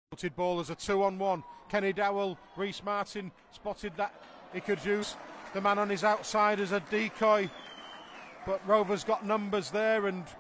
Ball as a 2-on-1. Kenny Dowell, Rhyse Martin spotted that he could use the man on his outside as a decoy, but Rover's got numbers there, and